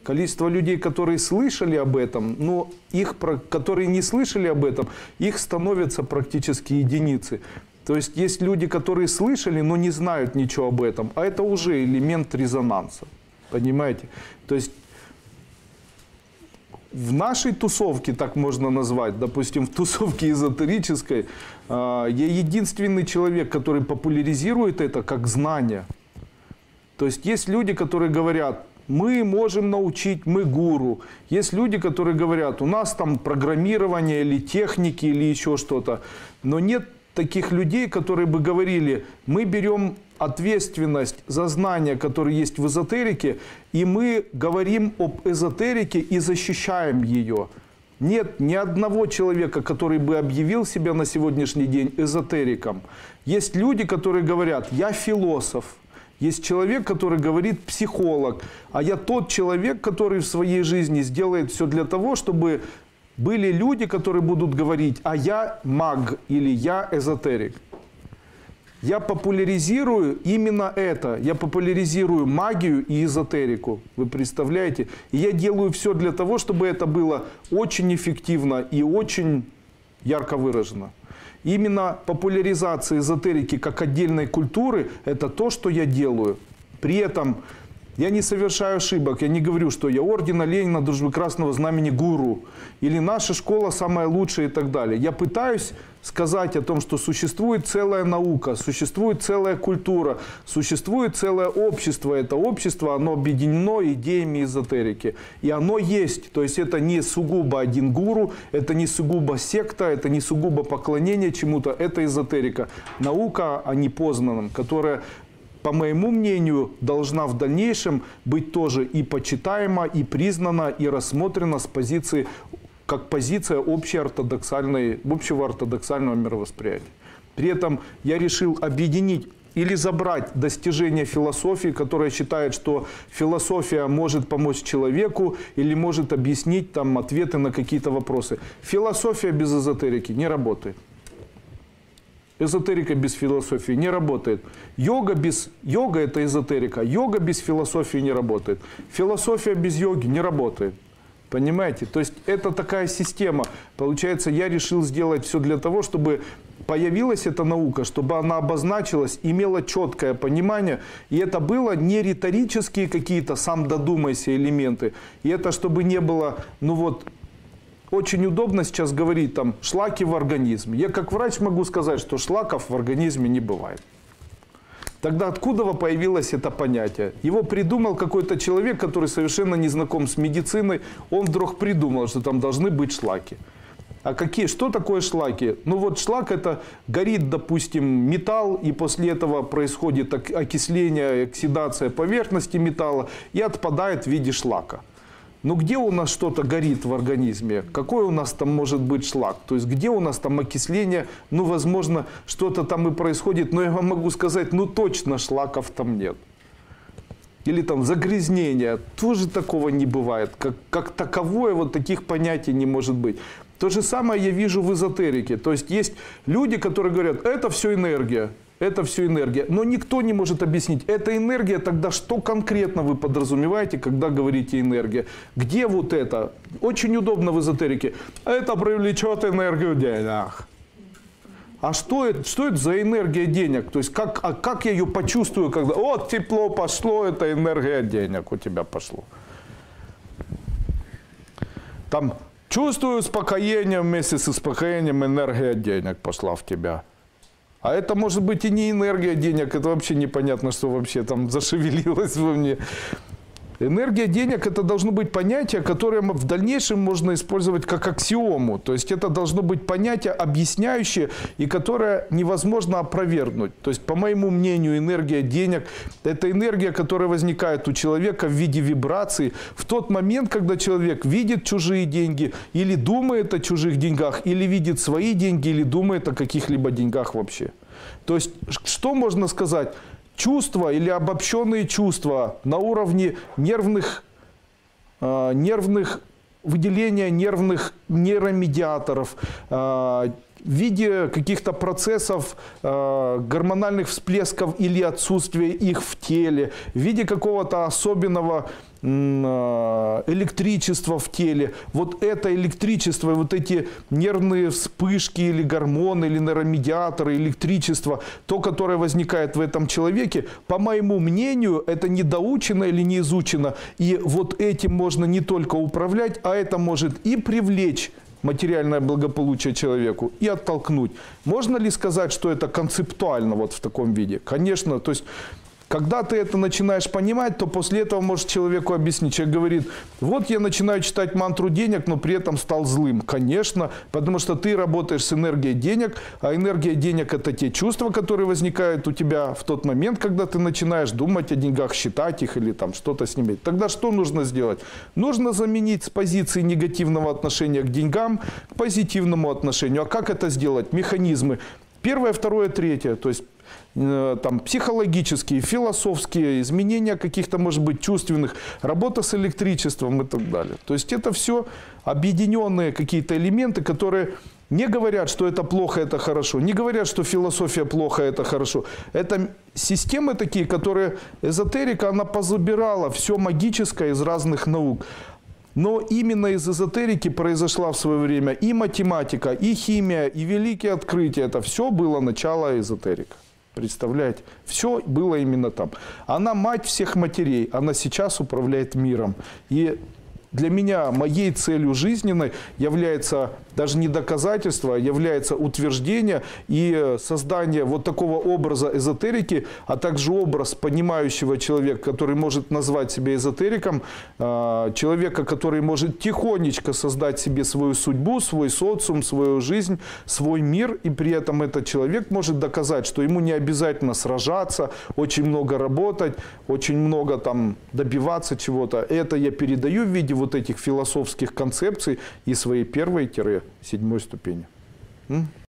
Количество людей, которые слышали об этом, но которые не слышали об этом, их становятся практически единицы. То есть есть люди, которые слышали, но не знают ничего об этом. А это уже элемент резонанса. Понимаете? То есть в нашей тусовке, так можно назвать, допустим, в тусовке эзотерической, я единственный человек, который популяризирует это как знание. То есть есть люди, которые говорят: мы можем научить, мы гуру. Есть люди, которые говорят: у нас там программирование или техники или еще что-то. Но нет таких людей, которые бы говорили: мы берем ответственность за знания, которые есть в эзотерике, и мы говорим об эзотерике и защищаем ее. Нет ни одного человека, который бы объявил себя на сегодняшний день эзотериком. Есть люди, которые говорят: я философ. Есть человек, который говорит: психолог. А я тот человек, который в своей жизни сделает все для того, чтобы были люди, которые будут говорить: а я маг или я эзотерик. Я популяризирую именно это. Я популяризирую магию и эзотерику. Вы представляете? И я делаю все для того, чтобы это было очень эффективно и очень ярко выражено. Именно популяризация эзотерики как отдельной культуры – это то, что я делаю. При этом я не совершаю ошибок. Я не говорю, что я ордена Ленина, Дружбы Красного Знамени гуру. Или наша школа самая лучшая и так далее. Я пытаюсь сказать о том, что существует целая наука, существует целая культура, существует целое общество. Это общество, оно объединено идеями эзотерики. И оно есть. То есть это не сугубо один гуру, это не сугубо секта, это не сугубо поклонение чему-то. Это эзотерика. Наука о непознанном, которая, по моему мнению, должна в дальнейшем быть тоже и почитаема, и признана, и рассмотрена с позиции, как позиция общего ортодоксального мировосприятия. При этом я решил объединить или забрать достижения философии, которая считает, что философия может помочь человеку или может объяснить там ответы на какие-то вопросы. Философия без эзотерики не работает. Эзотерика без философии не работает. Йога – это эзотерика. Йога без философии не работает. Философия без йоги не работает. Понимаете? То есть это такая система. Получается, я решил сделать все для того, чтобы появилась эта наука, чтобы она обозначилась, имела четкое понимание. И это было не риторические какие-то «сам додумайся» элементы. И это чтобы не было, очень удобно сейчас говорить там шлаки в организме. Я как врач могу сказать, что шлаков в организме не бывает. Тогда откуда появилось это понятие? Его придумал какой-то человек, который совершенно не знаком с медициной. Он вдруг придумал, что там должны быть шлаки. А что такое шлаки? Шлак — это горит, допустим, металл, и после этого происходит окисление, оксидация поверхности металла и отпадает в виде шлака. Но где у нас что-то горит в организме? Какой у нас там может быть шлак? То есть где у нас там окисление? Возможно, что-то там и происходит, но я вам могу сказать, точно шлаков там нет. Или там загрязнение. Тоже такого не бывает. Как таковое таких понятий не может быть. То же самое я вижу в эзотерике. То есть есть люди, которые говорят: это все энергия. Это все энергия. Но никто не может объяснить, это энергия, тогда что конкретно вы подразумеваете, когда говорите энергия? Где это? Очень удобно в эзотерике. Это привлечет энергию денег. А что это за энергия денег? То есть как я ее почувствую, когда тепло пошло, это энергия денег у тебя пошло. Там чувствую успокоение, вместе с успокоением энергия денег пошла в тебя. А это может быть и не энергия денег, это вообще непонятно, что вообще там зашевелилось во мне. Энергия денег – это должно быть понятие, которое в дальнейшем можно использовать как аксиому. То есть это должно быть понятие объясняющее и которое невозможно опровергнуть. То есть, по моему мнению, энергия денег – это энергия, которая возникает у человека в виде вибраций в тот момент, когда человек видит чужие деньги или думает о чужих деньгах, или видит свои деньги, или думает о каких-либо деньгах вообще. То есть, что можно сказать? Чувства или обобщенные чувства на уровне нервных выделения нервных нейромедиаторов, в виде каких-то процессов, гормональных всплесков или отсутствия их в теле, в виде какого-то особенного электричества в теле. Вот это электричество, вот эти нервные вспышки или гормоны, или нейромедиаторы, электричество, то, которое возникает в этом человеке, по моему мнению, это не доучено или не изучено. И вот этим можно не только управлять, а это может и привлечь материальное благополучие человеку и оттолкнуть. Можно ли сказать, что это концептуально вот в таком виде? Конечно, то есть, когда ты это начинаешь понимать, то после этого можешь человеку объяснить. Человек говорит, вот я начинаю читать мантру денег, но при этом стал злым. Конечно, потому что ты работаешь с энергией денег, а энергия денег – это те чувства, которые возникают у тебя в тот момент, когда ты начинаешь думать о деньгах, считать их или там что-то с ними. Тогда что нужно сделать? Нужно заменить с позиции негативного отношения к деньгам к позитивному отношению. А как это сделать? Механизмы. Первое, второе, третье. То есть там, психологические, философские, изменения каких-то, может быть, чувственных, работа с электричеством и так далее. То есть это все объединенные какие-то элементы, которые не говорят, что это плохо, это хорошо, не говорят, что философия плохо, это хорошо. Это системы такие, которые эзотерика, она позабирала все магическое из разных наук. Но именно из эзотерики произошла в свое время и математика, и химия, и великие открытия. Это все было начало эзотерика. Представляете? Все было именно там. Она мать всех матерей. Она сейчас управляет миром. И для меня, моей целью жизненной является даже не доказательство, а является утверждение и создание вот такого образа эзотерики, а также образ понимающего человека, который может назвать себя эзотериком, человека, который может тихонечко создать себе свою судьбу, свой социум, свою жизнь, свой мир, и при этом этот человек может доказать, что ему не обязательно сражаться, очень много работать, очень много там добиваться чего-то. Это я передаю в виде вот этих философских концепций и своей первой-седьмой ступени.